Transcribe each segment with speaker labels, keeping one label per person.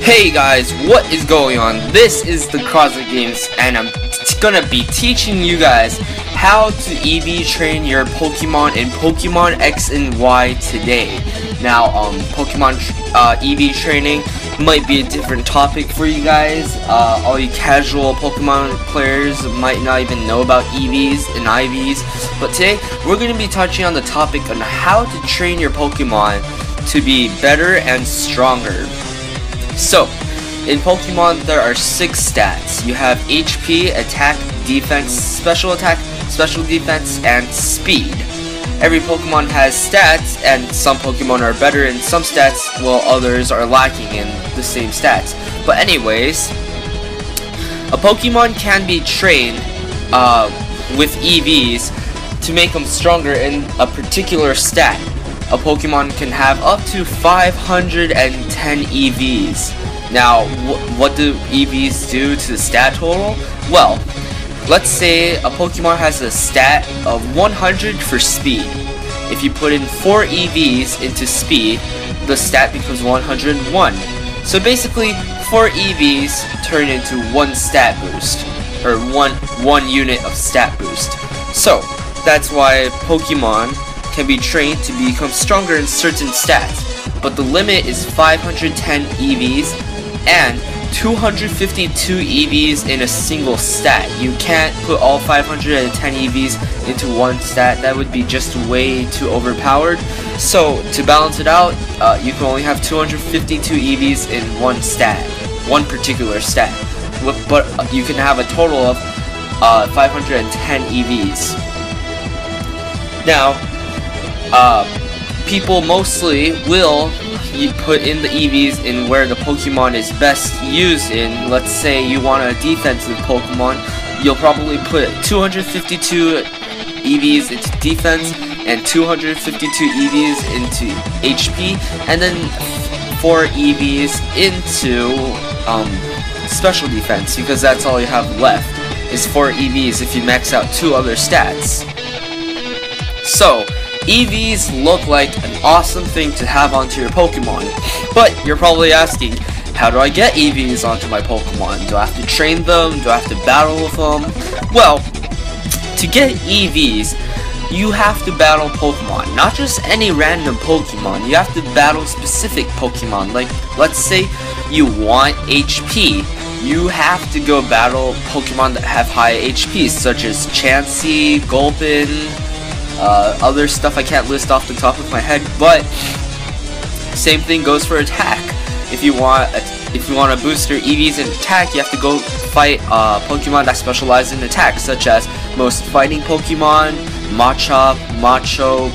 Speaker 1: Hey guys, what is going on? This is the Cosmic Games, and I'm gonna be teaching you guys how to EV train your Pokemon in Pokemon X and Y today. Now, Pokemon EV training might be a different topic for you guys. All you casual Pokemon players might not even know about EVs and IVs, but today we're gonna be touching on the topic on how to train your Pokemon to be better and stronger. So, in Pokemon there are 6 stats. You have HP, attack, defense, special attack, special defense, and speed. Every Pokemon has stats, and some Pokemon are better in some stats, while others are lacking in the same stats. But anyways, a Pokemon can be trained with EVs to make them stronger in a particular stat. A Pokemon can have up to 510 EVs. Now, what do EVs do to the stat total? Well, let's say a Pokemon has a stat of 100 for speed. If you put in 4 EVs into speed, the stat becomes 101. So basically, 4 EVs turn into 1 stat boost, or one unit of stat boost. So, that's why Pokemon can be trained to become stronger in certain stats, but the limit is 510 EVs and 252 EVs in a single stat. You can't put all 510 EVs into one stat. That would be just way too overpowered. So to balance it out, you can only have 252 EVs in one stat, one particular stat, but you can have a total of 510 EVs. Now, people mostly will put in the EVs in where the Pokemon is best used in. Let's say you want a defensive Pokemon, you'll probably put 252 EVs into defense and 252 EVs into HP, and then 4 EVs into special defense, because that's all you have left is 4 EVs if you max out 2 other stats. So, EVs look like an awesome thing to have onto your Pokemon, but you're probably asking, how do I get EVs onto my Pokemon? Do I have to train them? Do I have to battle with them? Well, to get EVs, you have to battle Pokemon, not just any random Pokemon. You have to battle specific Pokemon. Like, let's say you want HP. You have to go battle Pokemon that have high HP, such as Chansey, Gulpin, other stuff I can't list off the top of my head, but same thing goes for attack. If you want to boost your EVs in attack, you have to go fight Pokemon that specialize in attack, such as most fighting Pokemon, Machop, Machoke,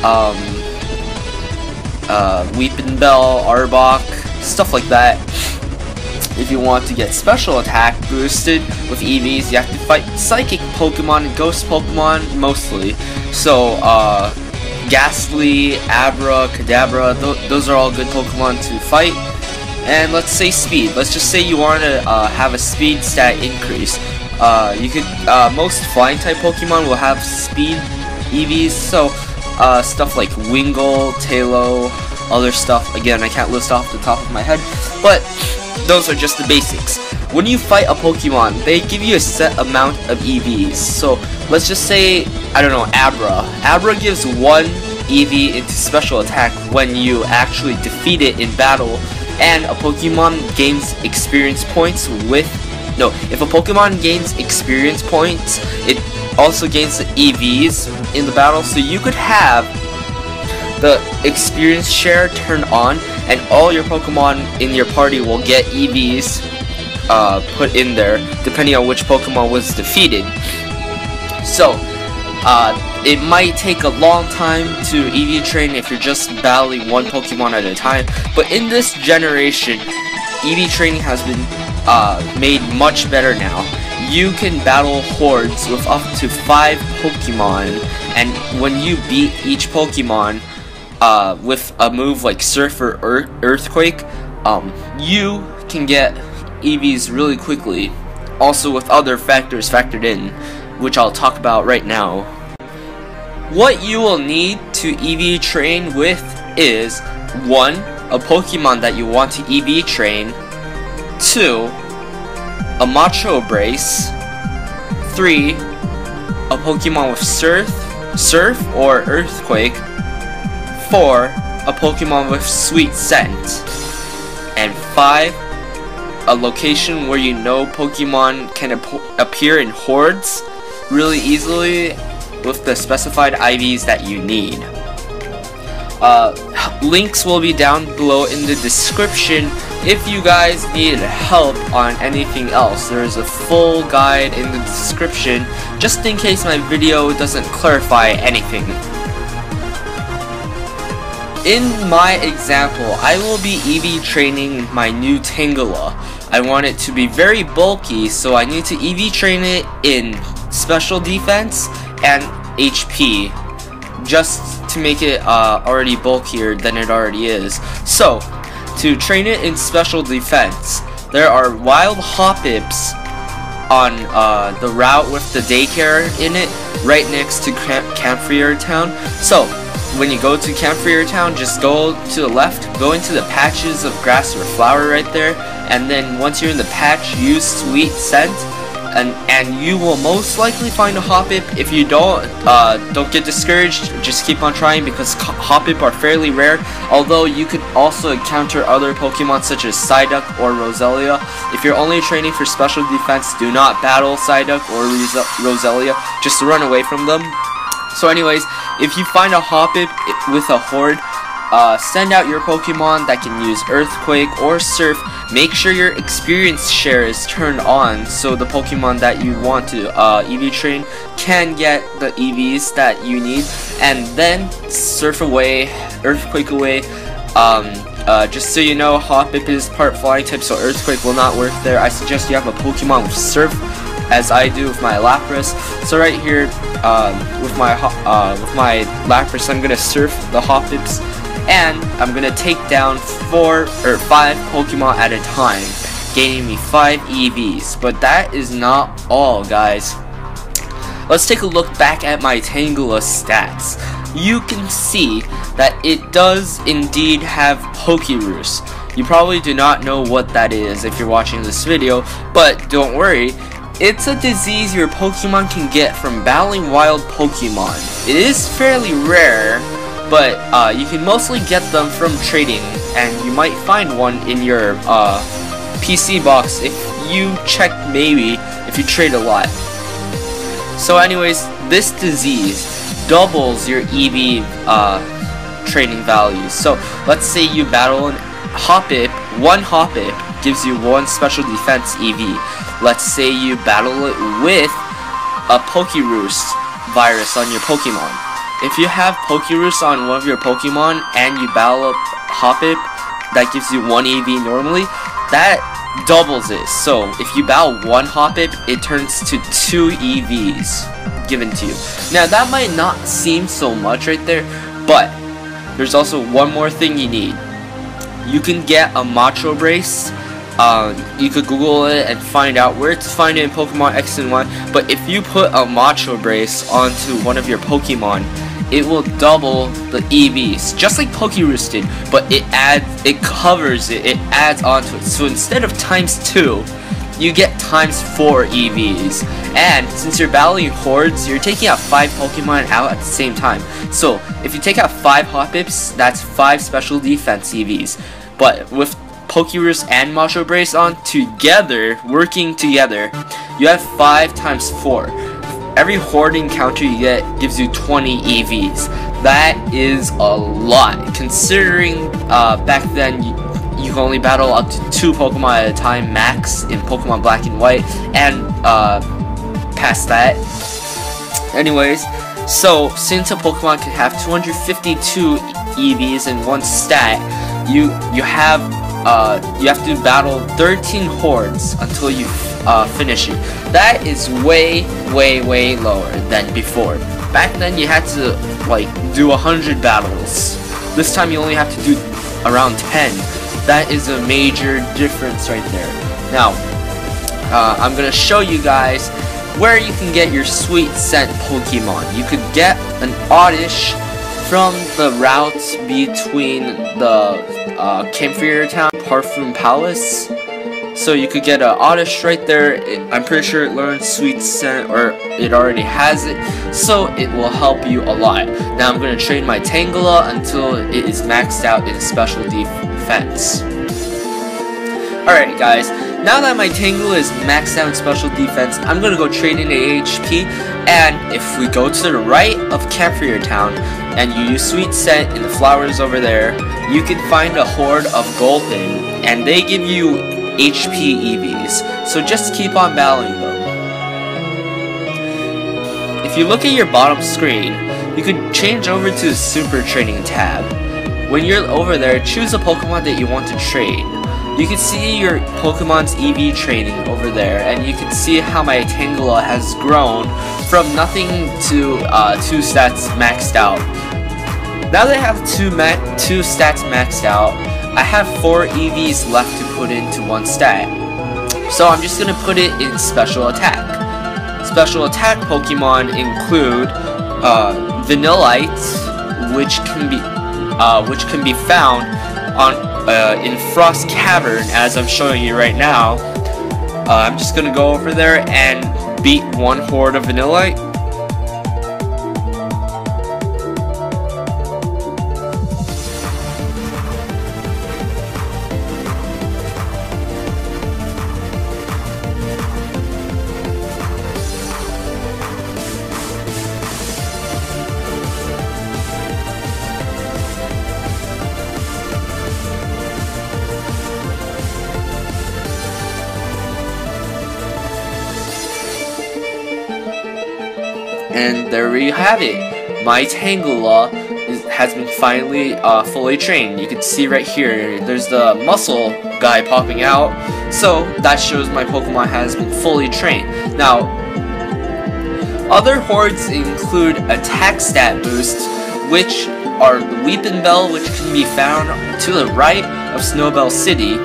Speaker 1: Weepinbell, Arbok, stuff like that. If you want to get special attack boosted with EVs, you have to fight Psychic Pokemon and Ghost Pokemon mostly. So, Ghastly, Abra, Kadabra, those are all good Pokemon to fight. And let's say speed. Let's just say you want to have a speed stat increase. You could most flying type Pokemon will have speed EVs. So, stuff like Wingull, Tailo, other stuff. Again, I can't list off the top of my head, but those are just the basics. When you fight a Pokemon, they give you a set amount of EVs. So let's just say, I don't know, Abra. Abra gives 1 EV into special attack when you actually defeat it in battle, and a Pokemon gains experience points with... No, if a Pokemon gains experience points, it also gains the EVs in the battle, so you could have the experience share turn on, and all your Pokemon in your party will get EVs put in there, depending on which Pokemon was defeated. So, it might take a long time to EV train if you're just battling one Pokemon at a time, but in this generation, EV training has been made much better now. You can battle hordes with up to 5 Pokemon, and when you beat each Pokemon with a move like Surf or Earthquake, you can get EVs really quickly, also with other factors factored in, which I'll talk about right now. What you will need to EV train with is 1. A Pokemon that you want to EV train, 2. A Macho Brace. 3. A Pokemon with Surf or Earthquake. 4. A Pokemon with Sweet Scent. And 5. A location where you know Pokemon can appear in hordes really easily with the specified IVs that you need. Links will be down below in the description if you guys need help on anything else. There is a full guide in the description just in case my video doesn't clarify anything. In my example, I will be EV training my new Tangela. I want it to be very bulky, so I need to EV train it in special defense and HP, just to make it already bulkier than it already is. So, to train it in special defense, there are wild Hoppips on the route with the daycare in it, right next to Camphrier Town. So, when you go to Camphrier Town, just go to the left, go into the patches of grass or flower right there, and then once you're in the patch, use Sweet Scent, and you will most likely find a Hoppip. If you don't get discouraged, just keep on trying because Hoppip are fairly rare, although you could also encounter other Pokemon such as Psyduck or Roselia. If you're only training for special defense, do not battle Psyduck or Roselia, just run away from them. So anyways, if you find a Hoppip with a horde, send out your Pokemon that can use Earthquake or Surf. Make sure your experience share is turned on so the Pokemon that you want to EV train can get the EVs that you need, and then Surf away, Earthquake away. Just so you know, Hoppip is part flying type, so Earthquake will not work there. I suggest you have a Pokemon with Surf, as I do with my Lapras. So right here, with my Lapras, I'm gonna Surf the Hoppips, and I'm gonna take down 4 or 5 Pokemon at a time, gaining me 5 EVs. But that is not all, guys. Let's take a look back at my Tangela stats. You can see that it does indeed have Pokeroost. You probably do not know what that is if you're watching this video, but don't worry. It's a disease your Pokemon can get from battling wild Pokemon. It is fairly rare, but you can mostly get them from trading, and you might find one in your PC box if you check, maybe if you trade a lot. So anyways, this disease doubles your EV training values. So let's say you battle an Hoppip. One Hoppip gives you 1 special defense EV. Let's say you battle it with a Pokeroost virus on your Pokemon. If you have Pokeroost on one of your Pokemon and you battle up Hoppip that gives you 1 EV normally, that doubles it. So if you battle 1 Hoppip, it turns to 2 EVs given to you. Now that might not seem so much right there, but there's also one more thing you need. You can get a Macho Brace. You could Google it and find out where to find it in Pokemon X and Y, but if you put a Macho Brace onto one of your Pokemon, it will double the EVs, just like Pokeroost did, but it covers it, it adds onto it. So instead of ×2, you get ×4 EVs. And since you're battling hordes, you're taking out 5 Pokemon out at the same time. So if you take out 5 Hoppips, that's 5 special defense EVs. But with Pokeroost and Macho Brace on together, working together, you have 5 × 4. Every horde encounter you get gives you 20 EVs. That is a lot, considering back then you can only battle up to 2 Pokemon at a time max in Pokemon Black and White, and past that. Anyways, so since a Pokemon can have 252 EVs in one stat, you have to battle 13 hordes until you finish it. That is way lower than before. Back then you had to like do 100 battles. This time you only have to do around 10. That is a major difference right there. Now, I'm gonna show you guys where you can get your Sweet Scent Pokemon. You could get an Oddish from the routes between the Camphrier Town, Parfum Palace, So you could get an Oddish right there. I'm pretty sure it learned Sweet Scent, or it already has it, so it will help you a lot. Now I'm going to train my Tangela until it is maxed out in special defense. Alright guys, now that my Tangela is maxed out in special defense, I'm going to go trade in HP, and if we go to the right of Campfire Town, and you use Sweet Scent in the flowers over there, you can find a horde of Gulpin, and they give you HP EVs, so just keep on battling them. If you look at your bottom screen, you could change over to the Super Training tab. When you're over there, choose a Pokemon that you want to train. You can see your Pokemon's EV training over there, and you can see how my Tangela has grown from nothing to 2 stats maxed out. Now that I have 2 stats maxed out, I have 4 EVs left to put into 1 stat. So I'm just going to put it in Special Attack. Special Attack Pokemon include Vanillite, which can be found on in Frost Cavern, as I'm showing you right now. I'm just gonna go over there and beat 1 horde of Vanillite. And there we have it. My Tangela has been finally fully trained. You can see right here, there's the muscle guy popping out. So that shows my Pokemon has been fully trained. Now, other hordes include attack stat boosts, which are the Weepinbell, which can be found to the right of Snowbell City.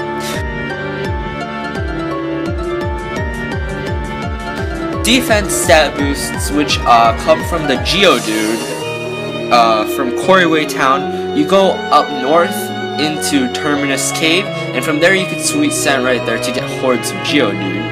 Speaker 1: Defense stat boosts, which come from the Geodude from Quarryway Town. You go up north into Terminus Cave, and from there you can Sweet Scent right there to get hordes of Geodude.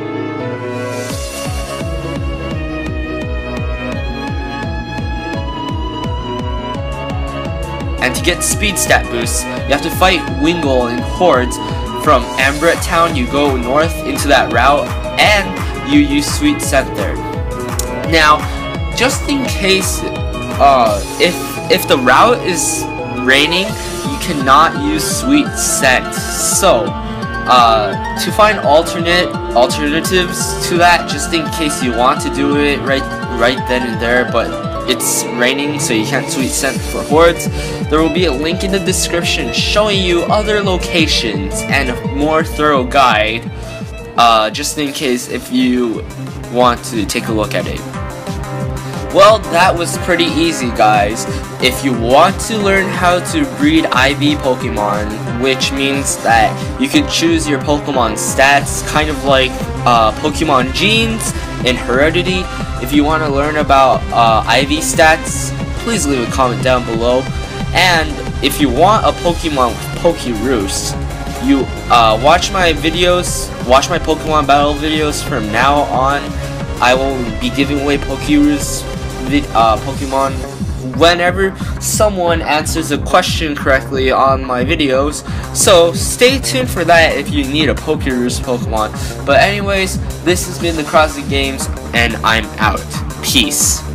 Speaker 1: And to get speed stat boosts, you have to fight Wingull in hordes. From Ambret Town, you go north into that route, and you use Sweet Scent there. Now, just in case, if the route is raining, you cannot use Sweet Scent. So, to find alternatives to that, just in case you want to do it right then and there, but it's raining, so you can't Sweet Scent for hordes, there will be a link in the description showing you other locations and a more thorough guide, just in case if you want to take a look at it. Well, that was pretty easy, guys. If you want to learn how to breed IV Pokemon, which means that you can choose your Pokemon stats, kind of like Pokemon genes in Heredity. If you want to learn about IV stats, please leave a comment down below. And if you want a Pokemon with Pokeroost, you watch my videos, watch my Pokemon battle videos from now on. I will be giving away Pokeroost Pokemon whenever someone answers a question correctly on my videos, so stay tuned for that if you need a Pokeroost Pokemon. But anyways, this has been the Crosby Games, and I'm out. Peace.